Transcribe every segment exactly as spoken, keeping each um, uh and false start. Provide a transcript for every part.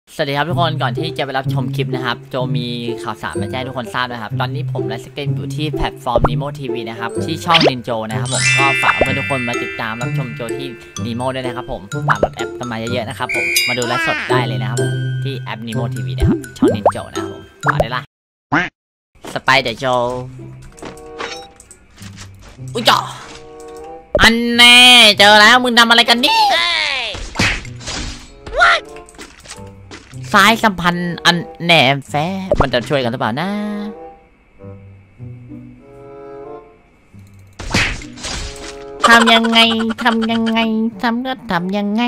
สวัสดีครับทุกคนก่อนที่จะไปรับชมคลิปนะครับโจมีข่าวสารมาแจ้งทุกคนทราบนะครับตอนนี้ผมและสเกนอยู่ที่แพลตฟอร์ม Nemo ที วี นะครับที่ช่องนินโจนะครับผมก็ฝากเพื่อนทุกคนมาติดตามรับชมโจที่ Nemo ด้วยนะครับผมฝากโหลดแอปกันมาเยอะๆนะครับผมมาดูไลฟ์สดได้เลยนะครับผมที่แอป Nemo ที วี นะครับช่องนินโจนะครับผมฝากได้ละสไปเดอร์โจอุ้ยจ่ออันแน่เจอแล้วมึงทำอะไรกันนี่สายสัมพันธ์อันแหนมแฟมันจะช่วยกันหรือเปล่านะทำยังไงทำยังไงทำก็ทำยังไง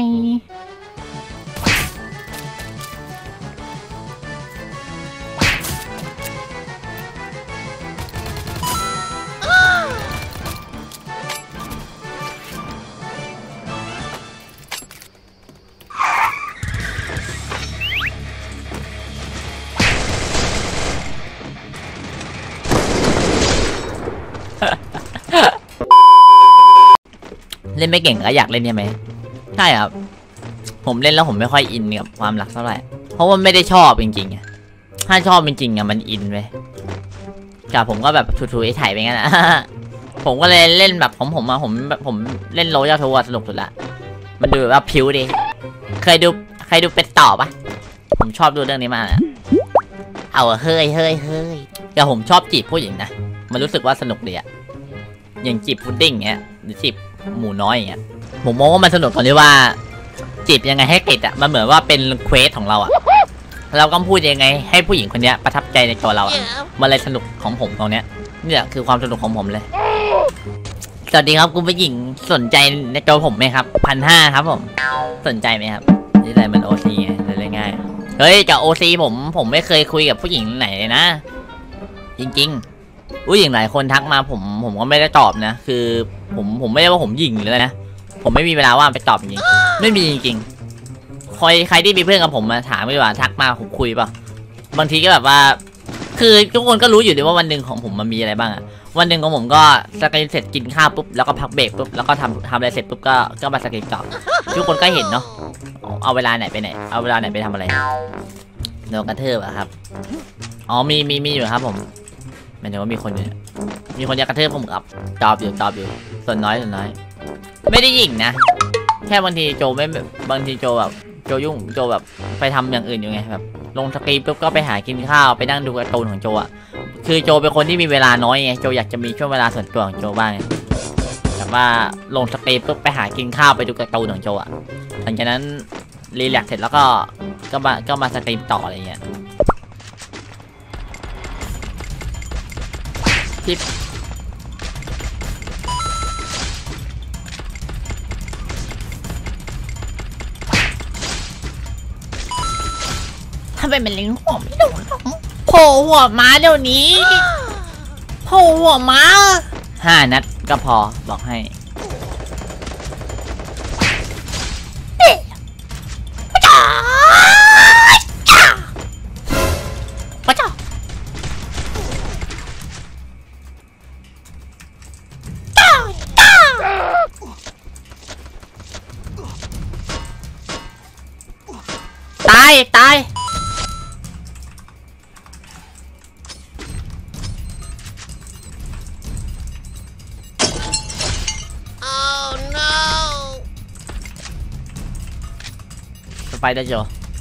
เล่นไม่เก่งก็อยากเล่นใช่ไหมใช่ครับผมเล่นแล้วผมไม่ค่อยอินกับความรักเท่าไหร่เพราะว่าไม่ได้ชอบจริงๆถ้าชอบจริงๆอะมันอินไปกับผมก็แบบถูๆไอ้ถ่ายไปงั้นนะ ผมก็เลยเล่นแบบผมผมมาผมแบบผมเล่นโรยัลทัวร์สนุกสุดละมันดูแบบว่าพิวดีเคยดูเคยดูเป็นต่อปะผมชอบดูเรื่องนี้มากนะเอาเฮ้ยเฮ้ยเฮ้ยแต่ผมชอบจีบผู้หญิงนะมันรู้สึกว่าสนุกดีอะอย่างจีบพุดดิ้งเงี้ยหรือจีบหมูน้อยอย่างเงี้ยผมมองว่ามันสนุกตรงที่ว่าจีบยังไงให้ติดอ่ะมันเหมือนว่าเป็นเควสของเราอ่ะเราก็พูดยังไงให้ผู้หญิงคนนี้ประทับใจในตัวเราอ่ะมันเลยสนุกของผมตรงเนี้ยเนี่ยคือความสนุกของผมเลยสวัสดีครับคุณผู้หญิงสนใจในตัวผมไหมครับพันห้าครับผมสนใจไหมครับนี่อะไรมันโอซีไงเลยง่ายเฮ้ยกับโอซีผมผมไม่เคยคุยกับผู้หญิงไหนเลยนะจริงๆผู้หญิงหลายคนทักมาผมผมก็ไม่ได้ตอบนะคือผมผมไม่ได้ว่าผมหญิงเลยนะผมไม่มีเวลาว่างไปตอบจริงไม่มีจริงๆคอยใครที่มีเพื่อนกับผมมาถามไม่ว่าทักมาผมคุยป่ะบางทีก็แบบว่าคือทุกคนก็รู้อยู่ดีว่าวันหนึ่งของผมมันมีอะไรบ้างอะวันหนึ่งของผมก็สกรีนเสร็จกินข้าวปุ๊บแล้วก็พักเบรกปุ๊บแล้วก็ทำทำอะไรเสร็จปุ๊บก็ก็มาสกรีนต่อทุกคนก็เห็นเนาะเอาเวลาไหนไปไหนเอาเวลาไหนไปทำอะไรโดนกระเทืบอะครับอ๋อมีมีมีอยู่ครับผมหมายถึงว่ามีคนอยู่มีคนอยากกระเทืบผมครับตอบอยู่ตอบอยู่ส่วนน้อยส่วนน้อยไม่ได้หยิ่งนะแค่บางทีโจไม่บางทีโจแบบโจยุ่งโจแบบไปทำอย่างอื่นอยู่ไงแบบลงสตรีมปุ๊บก็ไปหากินข้าวไปนั่งดูการ์ตูนของโจอ่ะคือโจเป็นคนที่มีเวลาน้อยไงโจอยากจะมีช่วงเวลาส่วนตัวของโจบ้างไงแบบว่าลงสตรีมปุ๊บไปหากินข้าวไปดูการ์ตูนของโจอ่ะหลังจากนั้นรีแลกซ์เสร็จแล้วก็ก็มาก็มาสตรีมต่ออะไรเงี้ยที่ทำไมมันเล็งหัวไม่โดนโผล่หัวม้าเดี๋ยวนี้โผล่หัวม้าห้านัดก็พอบอกให้ตายตายไปได้โจ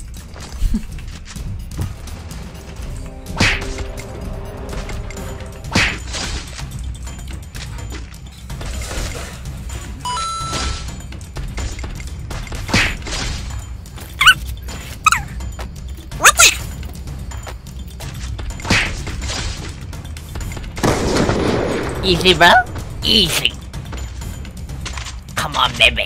easy bro easy come on baby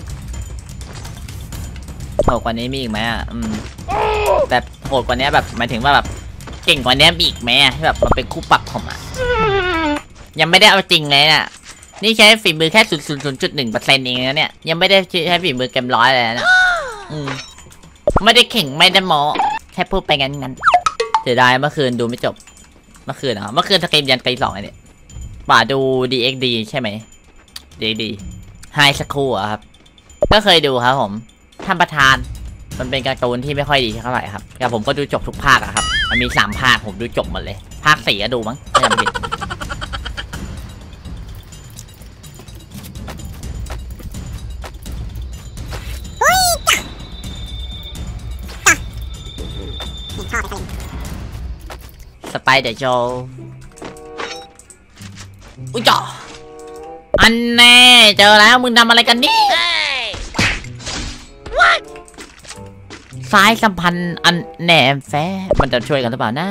โหดกว่านี้มีอีกไหมอ่ะอืมแบบโหดกว่านี้แบบหมายถึงว่าแบบเก่งกว่านี้มีอีกไหมอ่ะที่แบบมันเป็นคู่ปรับผมอ่ะยังไม่ได้เอาจริงเลยน่ะนี่ใช้ฝีมือแค่ศูนย์ศูนย์ศูนย์จุดหนึ่งเปอร์เซ็นต์เองนะเนี่ยยังไม่ได้ใช้ฝีมือเต็มร้อยเลยนะอืมไม่ได้เข่งไม่ได้โม้แค่พูดไปงั้นงั้นเสียดายเมื่อคืนดูไม่จบเมื่อคืนอ่ะเมื่อคืนสตรีมยันตีสองเนี่ยป่าดู ดี เอ็กซ์ ดี ใช่ไหม ดี เอ็กซ์ ดี ไฮสคูลอะครับก็เคยดูครับผมท่านประธานมันเป็นการ์ตูนที่ไม่ค่อยดีเท่าไหร่ครับแต่ผมก็ดูจบทุกภาคอะครับมันมีสามภาคผมดูจบหมดเลยภาคสี่ก็ดูมั้งไม่จำผิดสไปเดอร์โจอุ้ยจ่ออันแน่เจอแล้วมึงทำอะไรกันนี่สายสัมพันธ์อันแน่แฟมันจะช่วยกันหรือเปล่านะ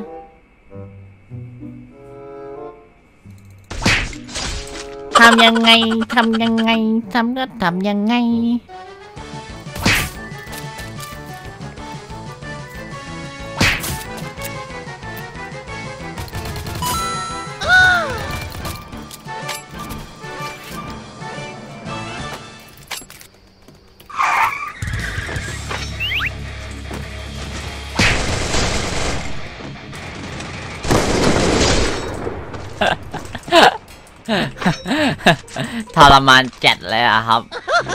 ทำยังไงทำยังไงทำก็ทำยังไงทรมานจัดเลยอะครับ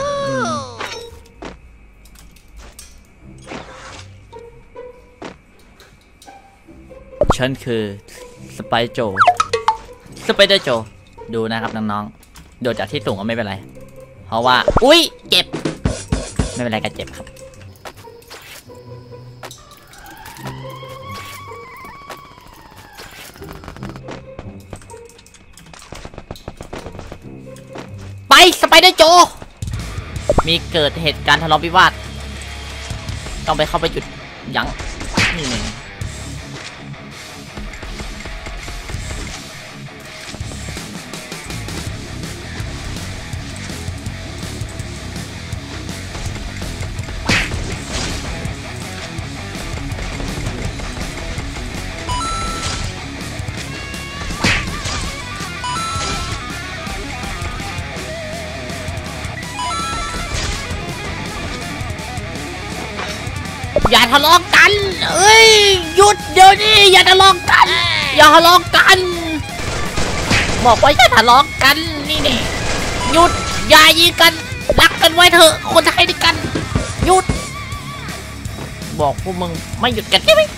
ฉันคือสไปโจสไปเดอร์โจดูนะครับน้องๆโดดจากที่สูงก็ไม่เป็นไรเพราะว่าอุ้ยเจ็บไม่เป็นไรก็เจ็บครับไปสไปเดอร์โจมีเกิดเหตุการณ์ทะเลาะวิวาทต้องไปเข้าไปหยุดยั้งนี่หนึ่งอย่าทะเลาะกันเอ้ยหยุดเดี๋ยวนี้อย่าทะเลาะกันอย่าทะเลาะกันบอกว่าอย่าทะเลาะกันนี่นี่หยุดอย่ายิงกันรักกันไว้เถอะคนไทยด้วยกันหยุดบอกพวกมึงไม่หยุดกันใช่ไหม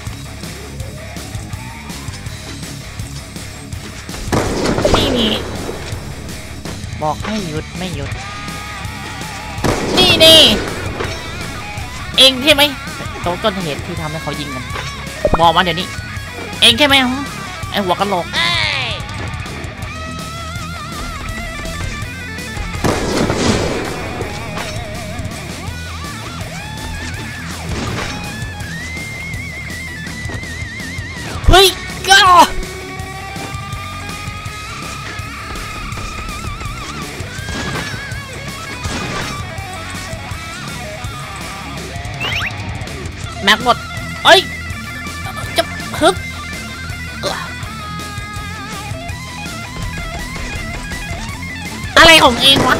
นี่นี่บอกให้หยุดไม่หยุดนี่นี่เองใช่ไหมต้นต้นเหตุที่ทำให้เขายิงกันบอกมาเดี๋ยวนี้เองใช่ไหมไอหัวกะโหลกเฮ้ยก็แม็กหมดเอ้ยจะฮึบอะไรของเองวะ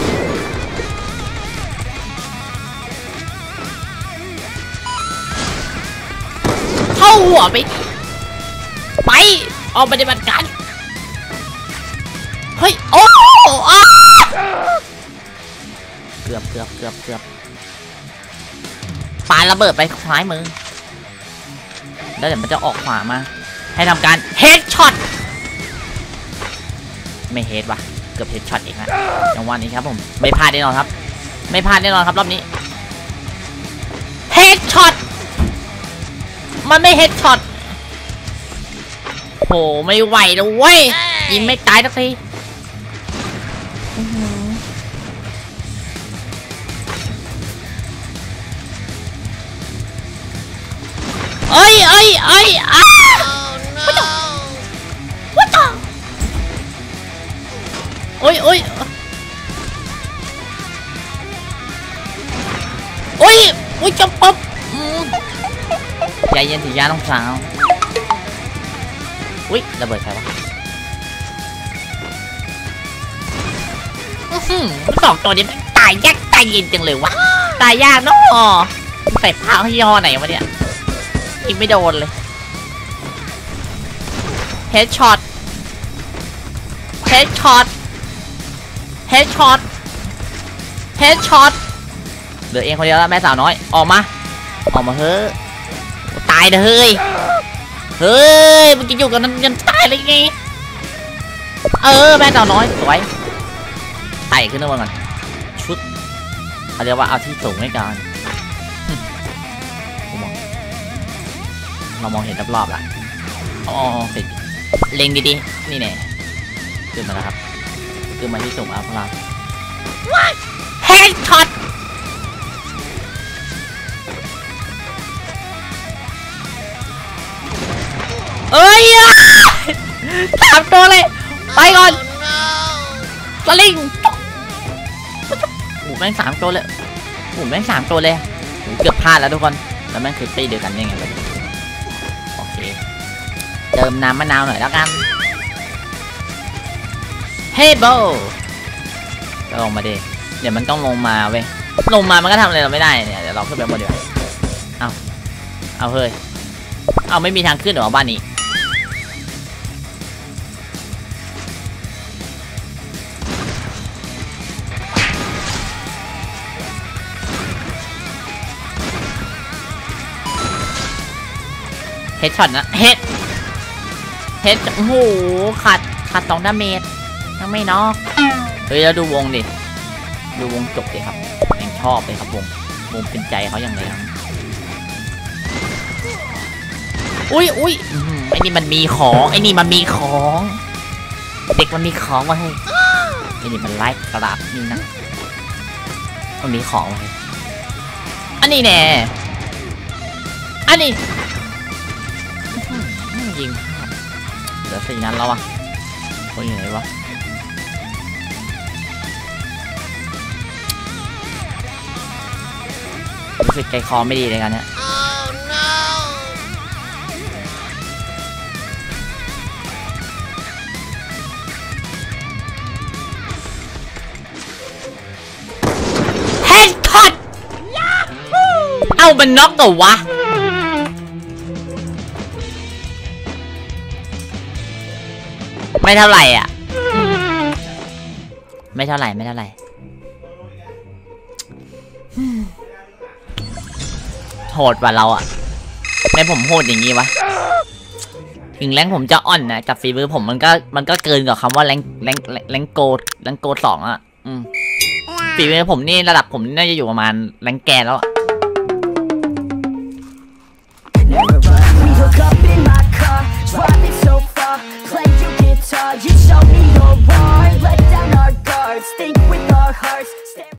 เข้าหัวไปไปออกปฏิบัติการเฮ้ยโอ้เกือบเกือบเกือบเกือบปาระเบิดไปซ้ายมือแล้วเดี๋ยวมันจะออกขวามาให้ทำการเฮดช็อตไม่เฮดว่ะเกือบเฮดช็อตเองนะจังหวะนี้ครับผมไม่พลาดแน่นอนครับไม่พลาดแน่นอนครับรอบนี้เฮดช็อตมันไม่เฮดช็อตโหไม่ไหวแล้วเว้ยยิงไม่ตายสักทีเอ้ยเอ้ยเอ้ยอ้าวัดวัดโอ้ยโอ้ยโอ้ยโอ้ยจับป๊บใจเย็นสิยาน้องสาวอุ้ยระเบิดใครวะสองตัวนี้ตายยากตายเย็นจังเลยวะตายยากเนาะใส่ผ้ายี่ห้อไหนวะเนี่ยยิงไม่โดนเลยเฮดช็อตเฮดช็อตเฮดช็อตเฮดช็อตเหลือเองคนเดียวแล้วแม่สาวน้อยออกมาออกมาเฮ้ยตายเฮ้ยเฮ้ยมึงจะอยู่กับนั้นยันตายเลยไงเออแม่ดาวน้อยสวยไต่ขึ้นมาก่อนชุดเขาเรียกว่าเอาที่สูงให้ก่อนเรามองเห็นรอบๆละอ๋อสิเล็งดีๆนี่แน่ขึ้นมาแล้วครับขึ้นมาที่สูงเอาพลังเฮดช็อตเอ้ยสามตัวเลยไปก่อนสลิงโอ้แม่งสามตัวเลยโอ้แม่งสามตัวเลยเกือบพลาดแล้วทุกคนแล้วแม่งคือตีเดียวกันยังไงกันโอเคเติมน้ำมะนาวหน่อยแล้วกันเฮ้ยโบก็ลงมาดิเดี๋ยวมันต้องลงมาเว้ยลงมามันก็ทำอะไรเราไม่ได้เนี่ยเดี๋ยวเราขึ้นไปบนเดี๋ยวเอาเอาเฮ้ยเอาไม่มีทางขึ้นหรอบ้านนี้เฮดช็อตนะเฮดเฮดโอ้โหขาดขาดสองดาเมจยังไม่น็อกเฮ้ยแล้วดูวงดิดูวงจบดิครับยังชอบเลยครับวงวงเป็นใจเขาอย่างไรครับอุ้ยอุ้ยไอ้นี่มันมีของไอ้นี่มันมีของเด็กมันมีของมาให้ไอ้นี่มันไล่กระดาษนี่นะมันมีของมาให้อันนี้แน่อันนี้ยิงเหลือสี่นัดแล้ววะโอ้ยยังไงวะรู้สึกใจคอไม่ดีเลยกันเนี่ยเฮดช็อตเอามันน็อกตัววะไม่เท่าไหร่อ่ะไม่เท่าไหร่ไม่เท่าไหร่โหดกว่าเราอ่ะไม่ผมโหดอย่างงี้วะถึงแรงผมจะอ่อนนะกับฝีมือผมมันก็มันก็เกินกว่าคำว่าแรงแรงแรงโกดแรงโกดสองอ่ะอืมฝีมือผมนี่ระดับผมน่าจะอยู่ประมาณแรงแกนแล้ว